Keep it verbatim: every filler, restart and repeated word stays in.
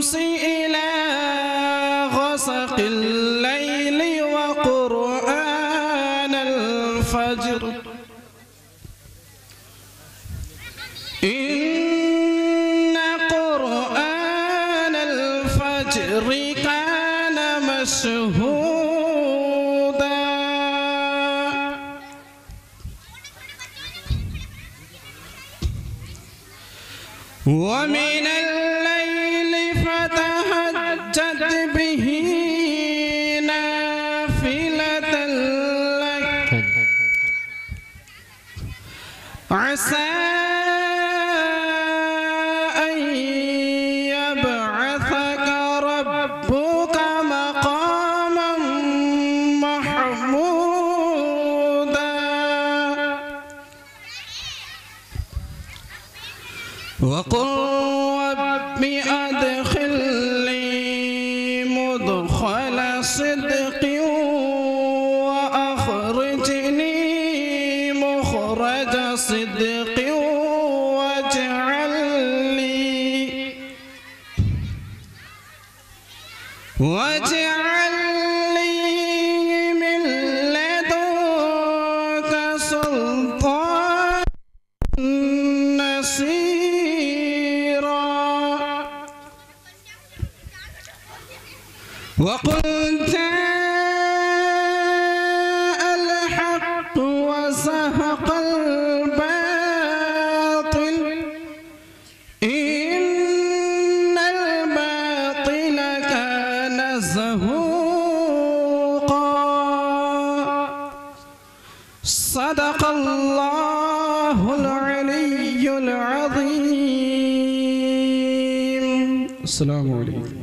الشمس إلى غسق الليل وقرآن الفجر إن قرآن الفجر كان مشهودا ومن الليل فتهجد به نافلة لك عسى أن يبعثك ربك مقاما محمودا وقل رب أدخلني مدخل صدق وأخرجني مخرج صدق واجعل لي واجعل لي من لدنك سلطان نصيرا وقل جاء الحق وزهق الباطل إن الباطل كان زهوقا صدق الله العلي العظيم. السلام عليكم.